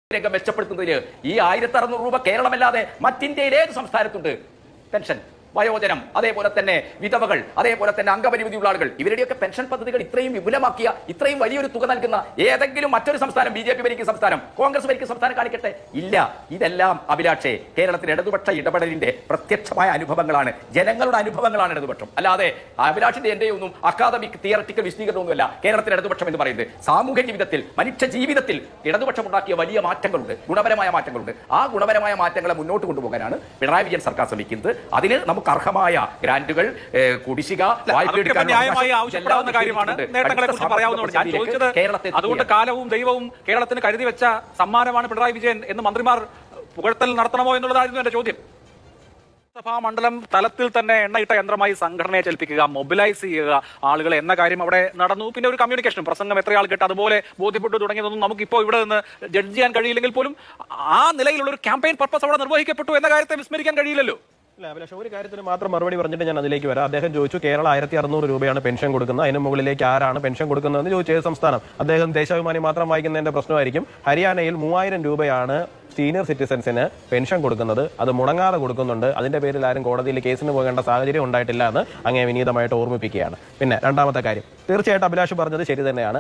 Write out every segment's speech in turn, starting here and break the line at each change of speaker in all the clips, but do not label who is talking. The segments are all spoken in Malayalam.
രംഗം മെച്ചപ്പെടുത്തുന്നതിന് ഈ 1600 രൂപ കേരളമല്ലാതെ മറ്റിന്ത്യയിലെ ഏത് സംസ്ഥാനത്തുണ്ട്? പെൻഷൻ, വയോജനം, അതേപോലെ തന്നെ വിധവകൾ, അതേപോലെ തന്നെ അംഗപരിമിതിയുള്ള ആളുകൾ, ഇവരുടെയൊക്കെ പെൻഷൻ പദ്ധതികൾ ഇത്രയും വിപുലമാക്കിയ, ഇത്രയും വലിയൊരു തുക നൽകുന്ന ഏതെങ്കിലും മറ്റൊരു സംസ്ഥാനം, BJP ഭരിക്കുന്ന സംസ്ഥാനം, കോൺഗ്രസ് ഭരിക്കുന്ന സംസ്ഥാനം കാണിക്കട്ടെ? ഇല്ല. ഇതെല്ലാം അഭിലാഷേ കേരളത്തിലെ ഇടതുപക്ഷ ഇടപെടലിന്റെ പ്രത്യക്ഷമായ അനുഭവങ്ങളാണ്, ജനങ്ങളുടെ അനുഭവങ്ങളാണ് ഇടതുപക്ഷം. അല്ലാതെ അഭിലാഷിന്റെ എന്റെ ഒന്നും അക്കാദമിക് തിയററ്റിക്കൽ വിശദീകരണമൊന്നുമല്ല കേരളത്തിലെ ഇടതുപക്ഷം എന്ന് പറയുന്നത്. സാമൂഹ്യ ജീവിതത്തിൽ, മനുഷ്യ ജീവിതത്തിൽ ഇടതുപക്ഷം ഉണ്ടാക്കിയ വലിയ മാറ്റങ്ങളുണ്ട്, ഗുണപരമായ മാറ്റങ്ങളുണ്ട്. ആ ഗുണപരമായ മാറ്റങ്ങളെ മുന്നോട്ട് കൊണ്ടുപോകാനാണ് പിണറായി വിജയൻ സർക്കാർ ശ്രമിക്കുന്നത്. അതിന് നമുക്ക് അർഹമായ ഗ്രാന്റുകൾ, കുടിശ്ശിക,
ആവശ്യപ്പെടാവുന്ന കാര്യമാണ്. നേട്ടങ്ങളെ കുറിച്ച് പറയാവുന്നതാണ് ഞാൻ ചോദിച്ചത്. അതുകൊണ്ട് കാലവും ദൈവവും കേരളത്തിന് കരുതി വെച്ച സമ്മാനമാണ് പിണറായി വിജയൻ എന്ന് മന്ത്രിമാർ പുകഴ്ത്തൽ നടത്തണമോ എന്നുള്ളതായിരുന്നു എന്റെ ചോദ്യം. സഭാ മണ്ഡലം തലത്തിൽ തന്നെ എണ്ണയിട്ട യന്ത്രമായി സംഘടനയെ ചലിപ്പിക്കുക, മൊബിലൈസ് ചെയ്യുക ആളുകളെ എന്ന കാര്യം അവിടെ നടന്നു. പിന്നെ ഒരു കമ്മ്യൂണിക്കേഷൻ പ്രസംഗം എത്ര ആൾ കേട്ട് അതുപോലെ ബോധ്യപ്പെട്ടു തുടങ്ങിയതൊന്നും നമുക്കിപ്പോൾ ഇവിടെ നിന്ന് ജഡ്ജ് ചെയ്യാൻ കഴിയില്ലെങ്കിൽ പോലും ആ നിലയിലുള്ള ഒരു ക്യാമ്പയിൻ പർപ്പസ് അവിടെ നിർവഹിക്കപ്പെട്ടു എന്ന കാര്യത്തെ വിസ്മരിക്കാൻ കഴിയില്ലല്ലോ.
അല്ല അഭിലാഷ്, ഒരു കാര്യത്തിന് മാത്രം മറുപടി പറഞ്ഞിട്ട് ഞാൻ അതിലേക്ക് വരാം. അദ്ദേഹം ചോദിച്ചു കേരളം 1600 രൂപയാണ് പെൻഷൻ കൊടുക്കുന്നത്, അതിന് മുകളിലേക്ക് ആരാണ് പെൻഷൻ കൊടുക്കുന്നതെന്ന് ചോദിച്ചു. ഏത് സംസ്ഥാനം? അദ്ദേഹം ദേശാഭിമാനി മാത്രം വായിക്കുന്നതിന്റെ പ്രശ്നമായിരിക്കും. ഹരിയാനയിൽ 3000 രൂപയാണ് സീനിയർ സിറ്റിസൺസിന് പെൻഷൻ കൊടുക്കുന്നത്. അത് മുടങ്ങാതെ കൊടുക്കുന്നുണ്ട്. അതിന്റെ പേരിൽ ആരും കോടതിയിൽ കേസിന് പോകേണ്ട സാഹചര്യം ഉണ്ടായിട്ടില്ല എന്ന് അങ്ങേ വിനീതമായിട്ട് ഓർമ്മിപ്പിക്കുകയാണ്. പിന്നെ രണ്ടാമത്തെ കാര്യം, തീർച്ചയായിട്ടും അഭിലാഷ് പറഞ്ഞത് ശരി തന്നെയാണ്.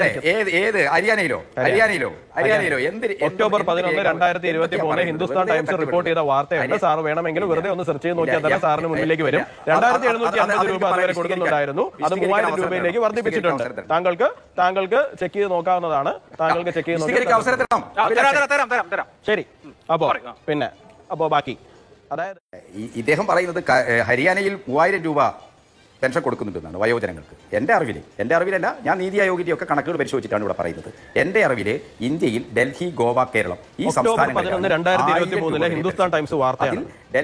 ഒക്ടോബർ 11, 2023 ഹിന്ദുസ്ഥാൻ ടൈംസ് റിപ്പോർട്ട് ചെയ്ത വാർത്തയുണ്ട്. സാർ വേണമെങ്കിൽ വെറുതെ ഒന്ന് സെർച്ച് ചെയ്ത് നോക്കിയാൽ തന്നെ സാറിന് മുന്നിലേക്ക് വരും. 2750 രൂപ അതുവരെ കൊടുക്കുന്നുണ്ടായിരുന്നു. അത് 3000 രൂപയിലേക്ക് വർദ്ധിപ്പിച്ചിട്ടുണ്ട്. താങ്കൾക്ക് ചെക്ക് ചെയ്ത് നോക്കാവുന്നതാണ്. താങ്കൾക്ക് ചെക്ക് ചെയ്ത് നോക്കാം. ശരി. അപ്പോ ബാക്കി, അതായത്
ഇദ്ദേഹം പറയുന്നത് ഹരിയാനയിൽ 3000 രൂപ പെൻഷൻ കൊടുക്കുന്നുണ്ടെന്നാണ് വയോജനങ്ങൾക്ക്. എൻ്റെ അറിവിലല്ല, ഞാൻ നീതി ആയോഗിന്റെ ഒക്കെ കണക്കുകൾ പരിശോധിച്ചിട്ടാണ് ഇവിടെ പറയുന്നത്. എൻ്റെ അറിവില് ഇന്ത്യയിൽ ഡൽഹി, ഗോവ, കേരളം ഈ സംസ്ഥാനങ്ങളിൽ
ഹിന്ദുസ്ഥാൻ ടൈംസ് വാർത്തയാണ്.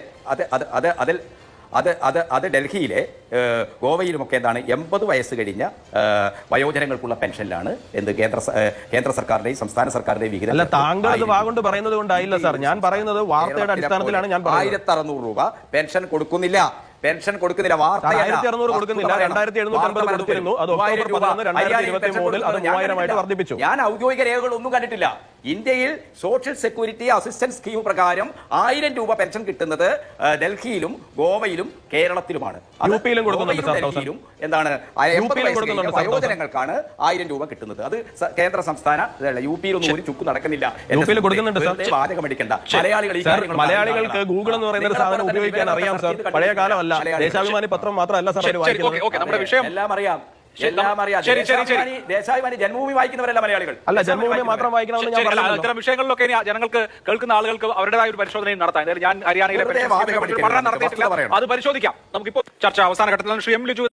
അത് ഡൽഹിയിലെ ഗോവയിലുമൊക്കെ എന്താണ് 80 വയസ്സ് കഴിഞ്ഞ വയോജനങ്ങൾക്കുള്ള പെൻഷനിലാണ് എന്ത് കേന്ദ്ര സർക്കാരിന്റെയും സംസ്ഥാന സർക്കാരിന്റെയും വിഹിതം.
അല്ല, താങ്കൾ വാഗൊണ്ട് പറയുന്നത് കൊണ്ടായില്ല സാർ. ഞാൻ പറയുന്നത് വാർത്തയുടെ അടിസ്ഥാനത്തിലാണ്. ഞാൻ
1600 രൂപ പെൻഷൻ കൊടുക്കുന്നില്ല.
1600 കൊടുക്കുന്നില്ല, 2750 കൊടുത്തിരുന്നു. അത് ഒക്ടോബർ 11, 2023 അത് 3000 വർദ്ധിപ്പിച്ചു.
ഞാൻ ഔദ്യോഗിക രേഖകളൊന്നും കണ്ടിട്ടില്ല. ഇന്ത്യയിൽ സോഷ്യൽ സെക്യൂരിറ്റി അസിസ്റ്റൻസ് സ്കീം പ്രകാരം 1000 രൂപ പെൻഷൻ കിട്ടുന്നത് ഡൽഹിയിലും ഗോവയിലും കേരളത്തിലുമാണ്.
യുപിയിലും കൊടുക്കുന്നുണ്ട്.
എന്താണ് വയോജനങ്ങൾക്കാണ് 1000 രൂപ കിട്ടുന്നത്. അത് കേന്ദ്ര സംസ്ഥാന യുപിയിലൊന്നും ഒരു ചുക്ക് നടക്കുന്നില്ല. വാചകമടിക്കണ്ട.
മലയാളികൾക്ക് ഗൂഗിൾ എന്ന് പറയുന്ന ഒരു സാധനം ഉപയോഗിക്കാൻ അറിയാം സാർ. പഴയ കാലമല്ല. ദേശാഭിമാനി പത്രം മാത്രമല്ല സാർ
എല്ലാം അറിയാം. ദേശാഭിമാനി ജന്മഭൂമി വായിക്കുന്നവരല്ല മലയാളികൾ.
അല്ല, ജന്മഭൂമി മാത്രം വായിക്കണമെന്ന് ഞാൻ പറഞ്ഞു.
ഇത്തരം വിഷയങ്ങളിലൊക്കെ ജനങ്ങൾക്ക്, കേൾക്കുന്ന ആളുകൾക്ക് അവരുടേതായ ഒരു പരിശോധനയും നടത്താം. ഞാൻ ഹരിയാനയിലെ പഠനം നടത്തിയിട്ടില്ല, അത് പരിശോധിക്കാം. നമുക്കിപ്പോൾ ചർച്ച അവസാന ഘട്ടത്തിലാണ്. ശ്രീ എം ലിജു